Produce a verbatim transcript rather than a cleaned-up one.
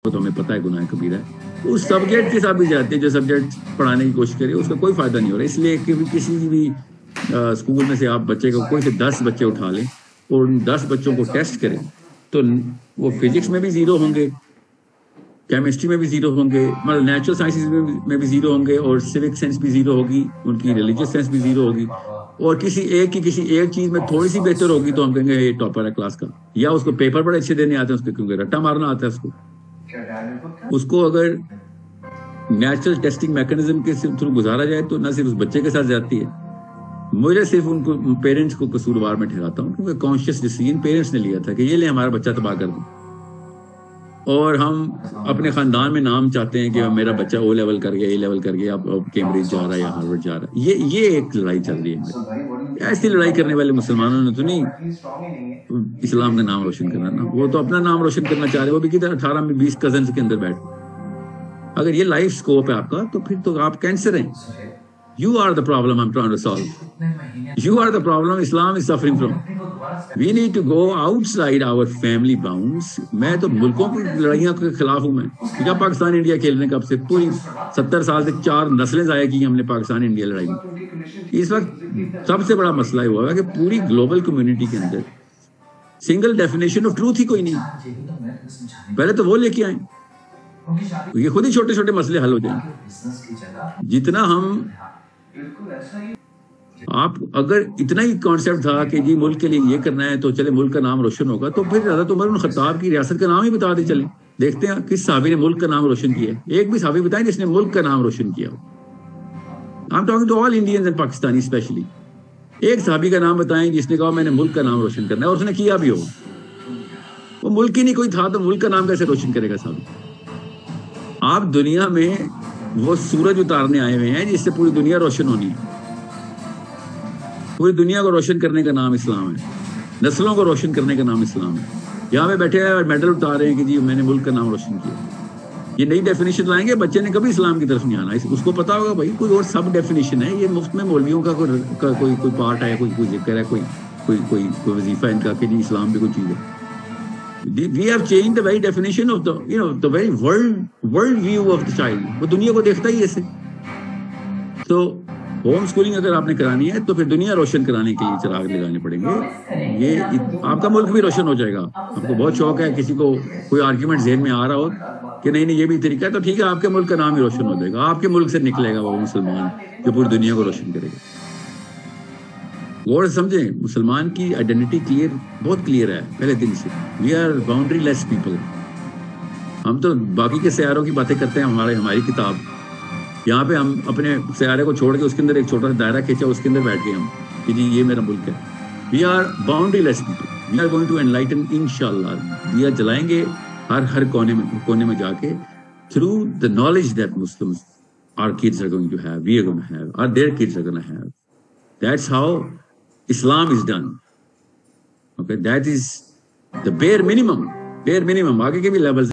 تو ہمیں پتہ ہے گناہ کبیرہ ہے، اس سبجیکٹ کے ساتھ بھی جاتے ہیں جو سبجیکٹ پڑھانے کی کوشش کرے، اس کا کوئی فائدہ نہیں ہو رہا. اس لیے کہ کسی بھی اسکول میں سے آپ بچے کو کوئی سے دس بچے اٹھا لیں اور ان دس بچوں کو ٹیسٹ کریں تو وہ فزکس میں بھی زیرو ہوں گے، کیمسٹری میں بھی زیرو ہوں گے، مطلب نیچرل سائنسز میں بھی زیرو ہوں گے، اور سیوک سینس بھی زیرو ہوگی، ان کی ریلیجیس سینس بھی زیرو ہوگی، اور کسی ایک کی کسی ایک چیز میں تھوڑی سی بہتر ہوگی تو ہم کہیں گے یہ ٹاپر ہے کلاس کا، یا اس کو پیپر بڑے اچھے دینے آتے ہیں، اس کو کیونکہ رٹا مارنا آتا ہے اس کو اس کو اگر نیچرل ٹیسٹنگ میکنزم کے تھرو گزارا جائے تو نہ صرف اس بچے کے ساتھ جاتی ہے. مجھے صرف ان کو پیرنٹس کو قصوروار میں ٹھہراتا ہوں، کیونکہ کانشیس ڈیسیژن پیرنٹس نے لیا تھا کہ یہ لے ہمارا بچہ تباہ کر دیں، اور ہم اپنے خاندان میں نام چاہتے ہیں کہ میرا بچہ او لیول کر گیا، اے لیول کر گیا، اب اب کیمبرج جا رہا ہے یا ہارورڈ جا رہا ہے. یہ یہ ایک لڑائی چل رہی ہے. ایسی لڑائی کرنے والے مسلمانوں نے تو نہیں اسلام کا نام روشن کرنا نا، وہ تو اپنا نام روشن کرنا چاہ رہے، وہ بھی کدھر اٹھارہ میں بیس کزنز کے اندر بیٹھ. اگر یہ لائف سکوپ ہے آپ کا تو پھر تو آپ کینسر ہیں. You are the problem I'm trying to solve. You are the problem Islam is suffering from. We need to go outside our family bounds. میں تو ملکوں کی لڑائیاں کے خلاف ہوں. میں کیا پاکستان انڈیا کھیلنے کب سے پوری ستر سال سے چار نسلیں ضائع کی ہم نے پاکستان انڈیا لڑائی میں. اس وقت سب سے بڑا مسئلہ یہ ہوا کہ پوری گلوبل کمیونٹی کے اندر سنگل ڈیفینیشن آف ٹروتھ ہی کوئی نہیں. پہلے تو وہ لے کے آئیں، یہ خود ہی چھوٹے چھوٹے مسئلے حل ہو جائیں. جتنا ہم آپ اگر اتنا ہی کانسیپٹ تھا کہ جی ملک کے لیے یہ کرنا ہے تو چلے ملک کا نام روشن ہوگا، تو پھر حضرت عمر بن خطاب کی ریاست کا نام ہی بتا دے. چلیں دیکھتے ہیں کس صحابی نے ملک کا نام روشن کیا ہے. ایک بھی صحابی بتائیں جس نے ملک کا نام روشن کیا ہو. I'm talking to all Indians and Pakistani especially. ایک صحابی کا نام بتائیں جس نے کہا میں نے ملک کا نام روشن کرنا ہے، اور اس نے کیا بھی ہو. وہ ملک ہی نہیں کوئی تھا تو ملک کا نام کیسے روشن کرے گا صاحب؟ آپ دنیا میں وہ سورج اتارنے آئے ہوئے ہیں جس سے پوری دنیا روشن ہونی ہے. پوری دنیا کو روشن کرنے کا نام اسلام ہے، نسلوں کو روشن کرنے کا نام اسلام ہے. یہاں پہ بیٹھے ہیں اور میڈل اتار رہے ہیں کہ جی میں نے ملک کا نام روشن کیا. یہ نئی ڈیفینیشن لائیں گے، بچے نے کبھی اسلام کی طرف نہیں آنا. اس کو پتا ہوگا بھائی کوئی اور سب ڈیفینیشن ہے، یہ مفت میں مولویوں کا کوئی کوئی کوئی پارٹ ہے، کوئی کوئی ذکر ہے، کوئی کوئی کوئی کوئی وظیفہ ان کا کہ جی اسلام بھی کوئی چیز ہے. We have changed the very definition of the, you know, the very world world view of the child. وہ دنیا کو دیکھتا ہی ایسے. تو ہوم اسکولنگ اگر آپ نے کرانی ہے تو پھر دنیا روشن کرانے کے لیے چراغ لگانے پڑیں گے. یہ آپ کا ملک بھی روشن ہو جائے گا. آپ کو بہت شوق ہے، کسی کو کوئی آرگیومنٹ ذہن میں آ رہا ہو کہ نہیں نہیں یہ بھی طریقہ ہے، تو ٹھیک ہے، آپ کے ملک کا نام ہی روشن ہو جائے گا. آپ کے ملک سے نکلے گا وہ مسلمان جو پوری دنیا کو روشن کرے گا. غور سمجھیں، مسلمان کی آئیڈینٹی کلیئر، بہت کلیئر ہے پہلے دن سے. We are boundaryless people. ہم تو باقی کے سیاروں کی باتیں کرتے ہیں. ہمارے ہماری کتاب یہاں پہ ہم اپنے سیارے کو چھوڑ کے اس کے اندر ایک چھوٹا سا دائرہ کھینچا، اس کے اندر بیٹھ گئے ہم کہ جی یہ میرا ملک ہے. We are boundaryless people. We are going to enlighten انشاءاللہ. دیا جلائیں گے ہر ہر کونے میں کونے میں جا کے through the knowledge that Muslims our kids are going to have, we are going to have, or their kids are going to have. That's how Islam is done. Okay, that is the bare minimum. Bare minimum. آگے کے بھی levels